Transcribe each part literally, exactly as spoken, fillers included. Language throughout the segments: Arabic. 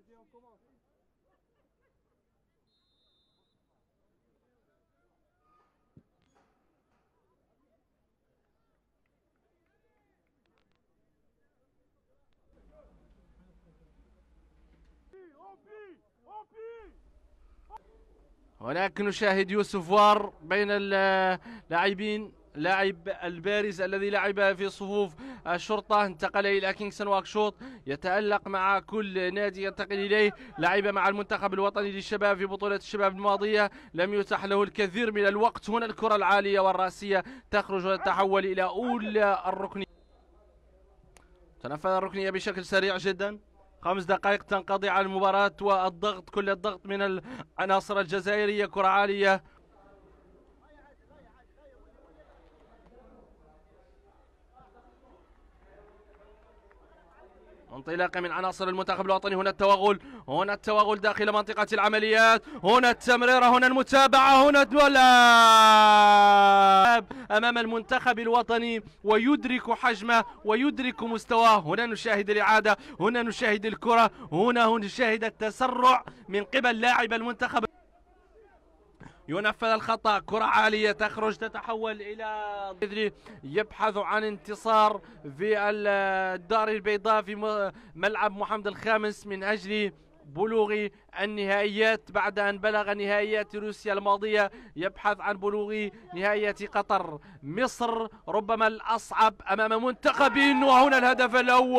هناك نشاهد يوسف وار بين اللاعبين، لاعب البارز الذي لعب في صفوف الشرطة انتقل إلى كينغستون واكشوط، يتألق مع كل نادي ينتقل إليه، لعب مع المنتخب الوطني للشباب في بطولة الشباب الماضية، لم يتح له الكثير من الوقت. هنا الكرة العالية والرأسية تخرج وتتحول إلى أولى الركنية. تنفذ الركنية بشكل سريع جدا. خمس دقائق تنقضي على المباراة والضغط، كل الضغط من العناصر الجزائرية. كرة عالية انطلاقا من عناصر المنتخب الوطني. هنا التوغل، هنا التوغل داخل منطقة العمليات، هنا التمريرة، هنا المتابعة، هنا اللاعب أمام المنتخب الوطني ويدرك حجمه ويدرك مستواه. هنا نشاهد الإعادة، هنا نشاهد الكرة، هنا نشاهد التسرع من قبل لاعب المنتخب. ينفذ الخطأ، كرة عالية تخرج تتحول إلى يبحث عن انتصار في الدار البيضاء في ملعب محمد الخامس من أجل بلوغ النهائيات. بعد أن بلغ نهائيات روسيا الماضية يبحث عن بلوغ نهائيات قطر. مصر ربما الأصعب أمام منتخب. وهنا الهدف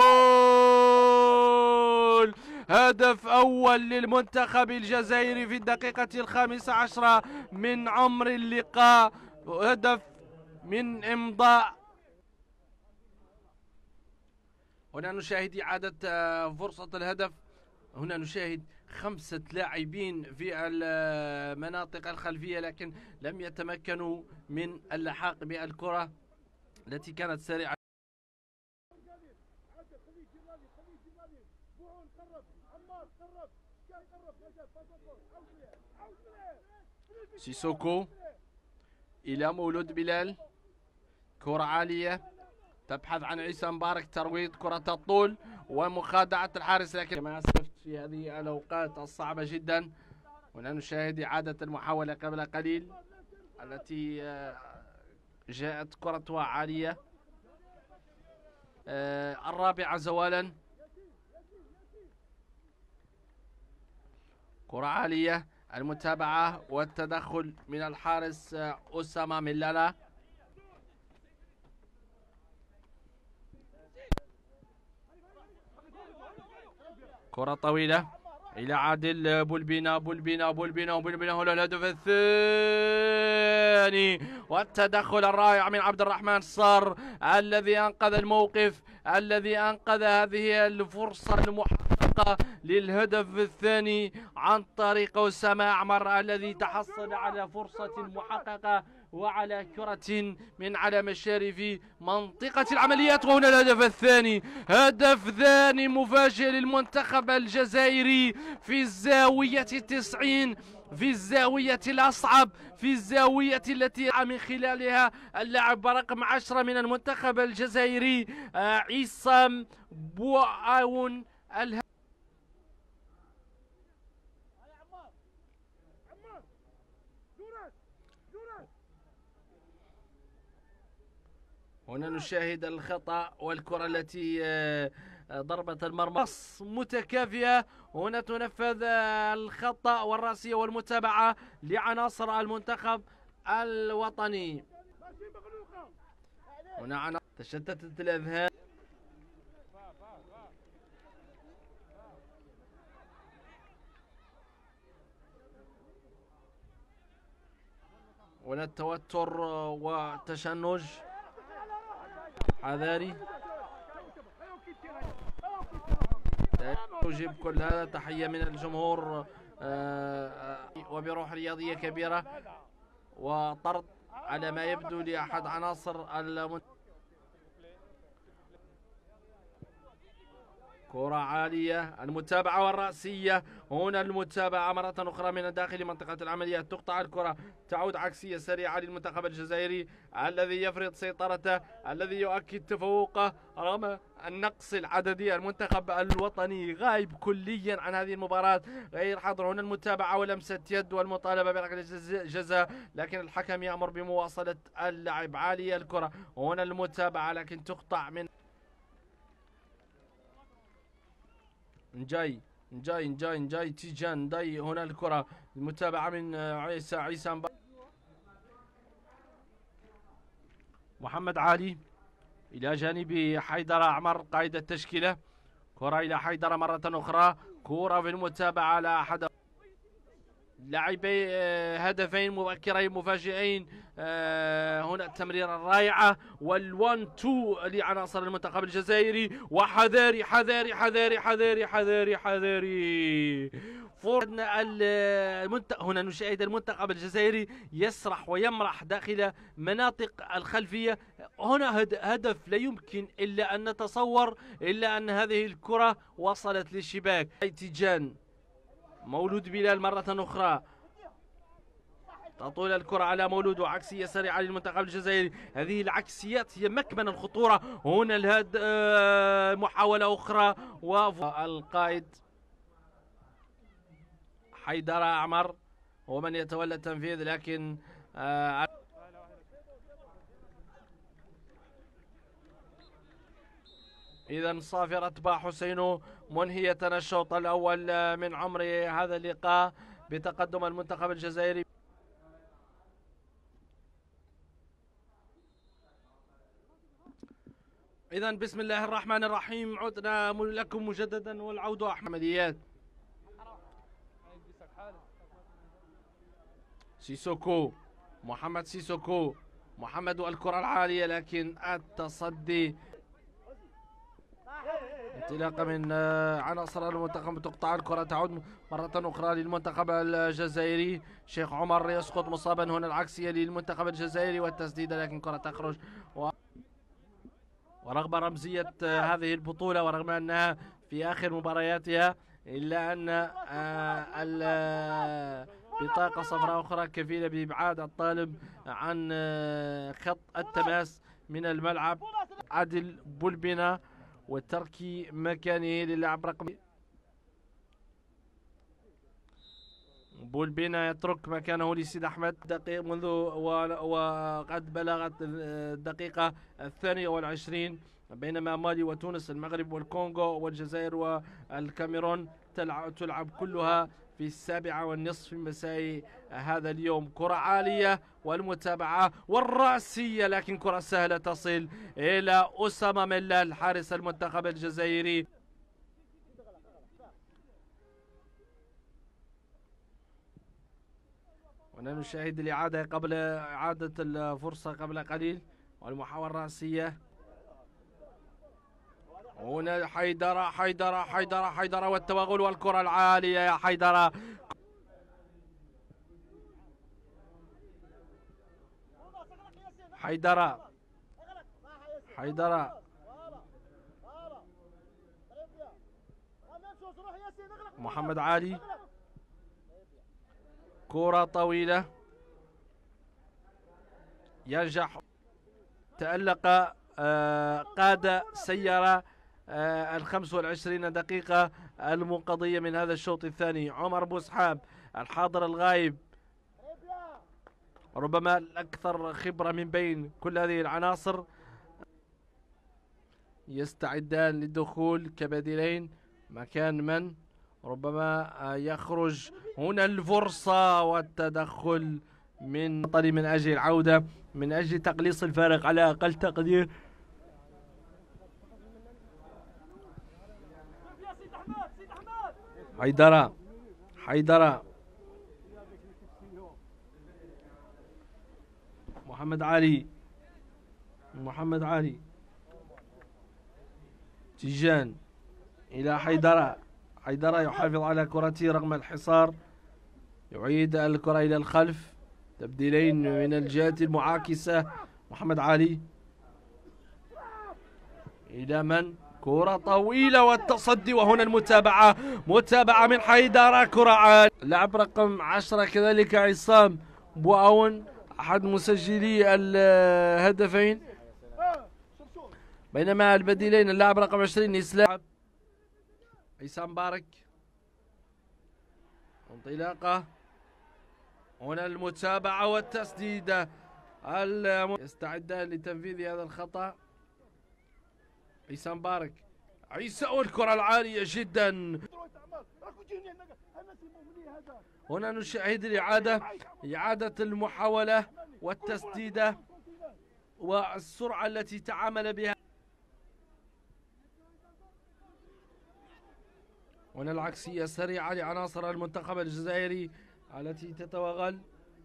الأول، هدف أول للمنتخب الجزائري في الدقيقة الخامسة عشرة من عمر اللقاء، هدف من إمضاء. هنا نشاهد إعادة فرصة الهدف. هنا نشاهد خمسة لاعبين في المناطق الخلفية لكن لم يتمكنوا من اللحاق بالكرة التي كانت سريعة. سيسوكو إلى مولود بلال، كرة عالية تبحث عن عيسى مبارك، ترويض كرة الطول ومخادعة الحارس، لكن كما أسلفت في هذه الأوقات الصعبة جدا. هنا نشاهد إعادة المحاولة قبل قليل التي جاءت كرتها عالية. الرابعة زوالا، كرة عالية، المتابعة والتدخل من الحارس أسامة ملالا. كرة طويلة إلى عادل بولبينا، بولبينا بولبينا بولبينا، هنا الهدف الثاني والتدخل الرائع من عبد الرحمن صار الذي أنقذ الموقف، الذي أنقذ هذه الفرصة المحققة للهدف الثاني عن طريق أسامة أعمر الذي تحصل على فرصة محققة وعلى كرة من على مشارف منطقة العمليات. وهنا الهدف الثاني، هدف ثاني مفاجئ للمنتخب الجزائري في الزاوية التسعين، في الزاوية الأصعب، في الزاوية التي من خلالها اللاعب رقم عشرة من المنتخب الجزائري عصام بوعاون. هنا نشاهد الخطأ والكرة التي ضربة المرمى متكافئة. هنا تنفذ الخطأ والرأسية والمتابعة لعناصر المنتخب الوطني. هنا تشتتت الأذهان. هنا التوتر والتشنج، حذاري يجيب كل هذا. تحية من الجمهور وبروح رياضية كبيرة، وطرد على ما يبدو لأحد عناصر المنتخب. كرة عالية، المتابعة والرأسية، هنا المتابعة مرة أخرى من داخل منطقة العمليات، تقطع الكرة، تعود عكسية سريعة للمنتخب الجزائري الذي يفرض سيطرته، الذي يؤكد تفوقه رغم النقص العددي. المنتخب الوطني غايب كليا عن هذه المباراة، غير حاضر. هنا المتابعة ولمسة يد والمطالبة بركلة جزاء، لكن الحكم يأمر بمواصلة اللعب. عالية الكرة، هنا المتابعة لكن تقطع من نجاي نجاي نجاي نجاي تيجان داي. هنا الكرة المتابعة من عيسى عيسى محمد علي إلى جانب حيدر أعمر قائد التشكيلة. كرة إلى حيدر مرة أخرى، كرة في المتابعة على أحد لاعبي هدفين مبكرين مفاجئين. هنا التمريرة الرائعة والوان تو لعناصر المنتخب الجزائري. وحذاري حذاري حذاري حذاري حذاري حذاري فرصة المنتخب. هنا نشاهد المنتخب الجزائري يسرح ويمرح داخل مناطق الخلفية. هنا هدف لا يمكن إلا أن نتصور إلا أن هذه الكرة وصلت للشباك. تيجان مولود بلال مرة أخرى، تطول الكرة على مولود وعكسية سريعة للمنتخب الجزائري. هذه العكسيات هي مكمن الخطورة. هنا الهد محاولة أخرى والقائد حيدر أعمر هو من يتولى التنفيذ، لكن آه إذا صافرة با حسين منهية الشوط الأول من عمر هذا اللقاء بتقدم المنتخب الجزائري. إذا بسم الله الرحمن الرحيم، عدنا لكم مجددا والعودة أحمديات. سيسوكو محمد سيسوكو محمد والكرة العالية، لكن التصدي انطلاقا من عناصر المنتخب. تقطع الكرة، تعود مرة أخرى للمنتخب الجزائري. شيخ عمر يسقط مصابا. هنا العكسية للمنتخب الجزائري والتسديدة، لكن كرة تخرج. و... ورغم رمزية هذه البطولة ورغم أنها في آخر مبارياتها، إلا أن بطاقة صفراء أخرى كفيلة بإبعاد الطالب عن خط التماس من الملعب. عادل بولبنا وترك مكانه للاعب رقم بولبنا، يترك مكانه لسيد أحمد دقيق منذ وقد بلغت الدقيقة الثانية والعشرين، بينما مالي وتونس المغرب والكونغو والجزائر والكاميرون تلعب كلها في السابعة والنصف من مساء هذا اليوم. كرة عالية والمتابعة والرأسية، لكن كرة سهلة تصل إلى أسامة ملال حارس المنتخب الجزائري. ونشاهد الإعادة قبل إعادة الفرصة قبل قليل، والمحاولة الرأسية. هنا حيدرة حيدرة حيدرة حيدرة والتوغل والكرة العالية يا حيدرة. حيدرة حيدرة محمد علي، كرة طويلة ينجح، تألق، آه قاد سيارة آه الخمس والعشرين دقيقة المنقضية من هذا الشوط الثاني. عمر بوسحاب الحاضر الغايب، ربما الأكثر خبرة من بين كل هذه العناصر، يستعدان للدخول كبديلين مكان من ربما يخرج. هنا الفرصة والتدخل من طريق من أجل العودة، من أجل تقليص الفارق على أقل تقدير. حيدرة حيدرة محمد علي محمد علي تيجان إلى حيدرة. حيدرة يحافظ على كرته رغم الحصار، يعيد الكرة إلى الخلف، تبديلين من الجهة المعاكسة. محمد علي إلى من؟ كرة طويلة والتصدي، وهنا المتابعة، متابعة من حيدرة، كرة عالية. لاعب رقم عشرة كذلك عصام بوعون أحد مسجلي الهدفين. بينما البديلين اللاعب رقم عشرين إسلام عيسى مبارك. انطلاقة هنا، المتابعة والتسديدة، يستعدان لتنفيذ هذا الخطأ. عيسى مبارك، عيسى والكرة العالية جدا. هنا نشاهد الإعادة، إعادة المحاولة والتسديدة والسرعة التي تعامل بها. هنا العكسية سريعة لعناصر المنتخب الجزائري التي تتوغل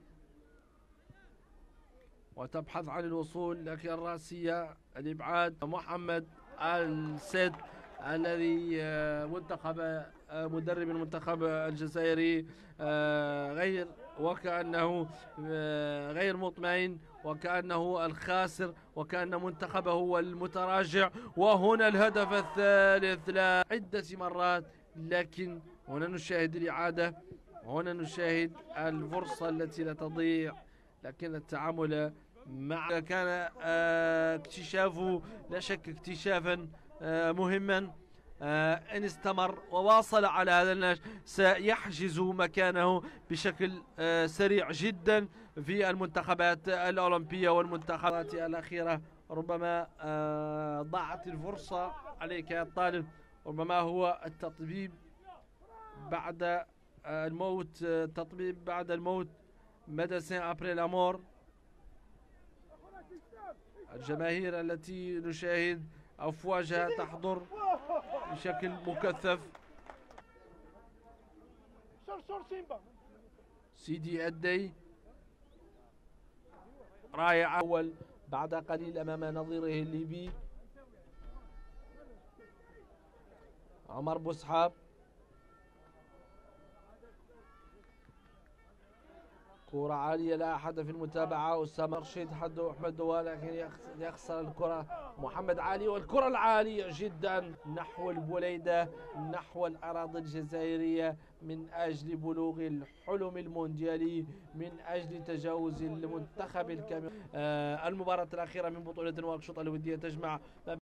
وتبحث عن الوصول، لكن الرأسية الإبعاد. محمد السيد الذي منتخب مدرب المنتخب الجزائري غير وكأنه غير مطمئن، وكأنه الخاسر، وكأن منتخبه هو المتراجع. وهنا الهدف الثالث لا عدة مرات، لكن هنا نشاهد الإعادة، هنا نشاهد الفرصة التي لا تضيع، لكن التعامل مع كان اكتشافه لا شك اكتشافا مهما. إن استمر وواصل على هذا النهج سيحجز مكانه بشكل سريع جدا في المنتخبات الأولمبية والمنتخبات الأخيرة. ربما ضاعت الفرصة عليك يا الطالب، ربما هو التطبيب بعد الموت، التطبيب بعد الموت، ميديسين ابري لا مور. الجماهير التي نشاهد أفواجها تحضر بشكل مكثف. سيدي أدي رائع، أول بعد قليل أمام نظيره الليبي عمر بوسحاب. كرة عالية لا أحد في المتابعة، أسامة رشيد حد أحمد دوال، لكن يخسر الكرة محمد علي، والكرة العالية جدا نحو البليدة، نحو الأراضي الجزائرية، من أجل بلوغ الحلم المونديالي، من أجل تجاوز المنتخب الكاميروني. آه المباراة الأخيرة من بطولة الواكشوط الودية تجمع